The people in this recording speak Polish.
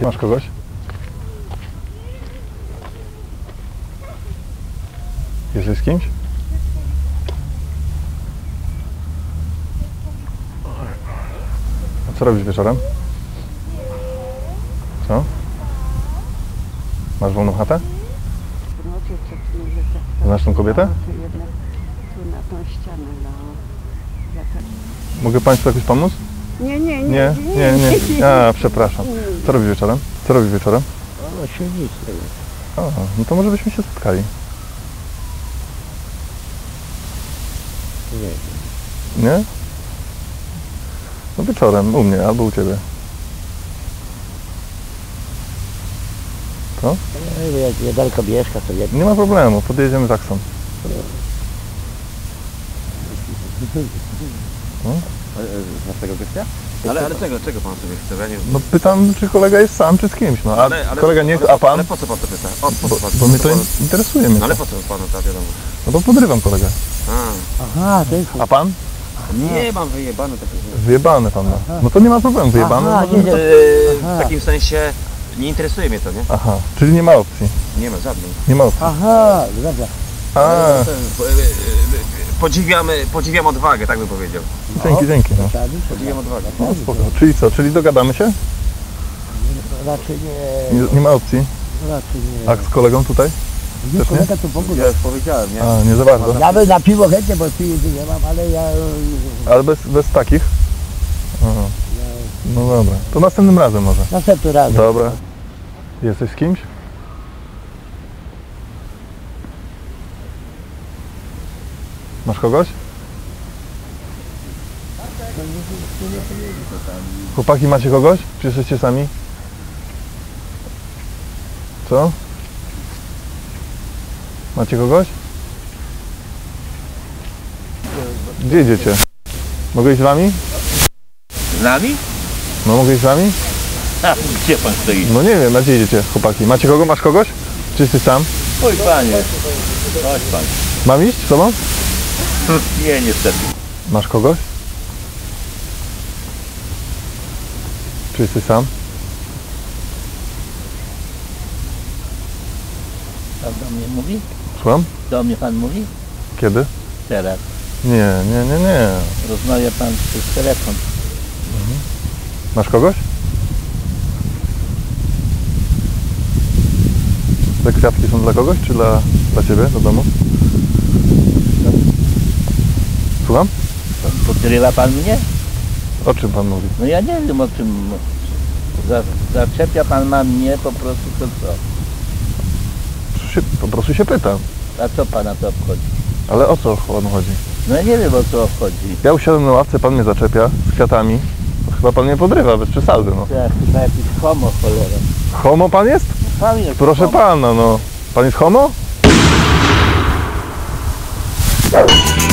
Masz kogoś? Jesteś z kimś? A co robisz wieczorem? Co? Masz wolną chatę? Znasz tą kobietę? Tu na tą ścianę, Mogę Państwu jakoś pomóc? Nie. A, przepraszam. Co robisz wieczorem? Co robisz wieczorem? O, silnicy. O, no to może byśmy się spotkali. Nie. Nie? No wieczorem, u mnie albo u Ciebie. Co? Jak niedaleko Bieszka, to jak... Nie ma problemu, podjedziemy taksą. Znasz tego gościa? Ale czego pan sobie chce? Ja nie... No pytam, czy kolega jest sam, czy z kimś, no a kolega nie, a Pan? Ale po co pan to pyta? Bo mnie to interesuje. Mnie Ale to. po co panu ta wiadomość? No bo podrywam kolegę. Aha, to jest... A Pan? Nie mam wyjebane takie rzeczy. Wyjebany Pan ma. No to nie ma problemu, wyjebany. Aha, możemy nie, to... W takim sensie nie interesuje mnie to, nie? Aha, czyli nie ma opcji. Nie ma żadnej. Nie ma opcji. Aha, dobra. A, Podziwiam odwagę, tak bym powiedział. dzięki, no. Podziwiam odwagę. No spoko. Czyli co, czyli dogadamy się? Raczej nie. Nie ma opcji. Raczej nie. A z kolegą tutaj? Nie, Też nie? kolega to w ogóle. Ja już powiedziałem, nie? A, nie za bardzo. Ja bym na piwo chętnie, bo pieniędzy nie mam, ale ja... Ale bez takich? Aha. No dobra, to następnym razem może. Następny raz. Dobra. Jesteś z kimś? Masz kogoś? Chłopaki, macie kogoś? Czy jesteście sami? Co? Macie kogoś? Gdzie idziecie? Mogę iść z wami? Z nami? No mogę iść z wami? A, gdzie pan stoi? No nie wiem, na gdzie idziecie, chłopaki? Macie kogo? Masz kogoś? Czy jesteś sam? Oj panie, chodź pan. Mam iść z tobą? Nie, niestety. Masz kogoś? Czy jesteś sam? Pan do mnie mówi? Słucham? Do mnie pan mówi? Kiedy? Teraz. Nie. Rozmawia pan przez telefon. Masz kogoś? Te kwiatki są dla kogoś, czy dla ciebie, do domu? Słucham? Podrywa pan mnie? O czym pan mówi? No ja nie wiem o czym. Zaczepia pan na mnie po prostu to co? Po prostu się pytam. A co pana to obchodzi? Ale o co panu chodzi? No ja nie wiem o co obchodzi. Ja usiadłem na ławce, pan mnie zaczepia z kwiatami. To chyba pan mnie podrywa, bez przesady, no. Ja chyba jakiś homo cholera. Homo pan jest? Pan jest Proszę homo. pana, no. Pan jest homo?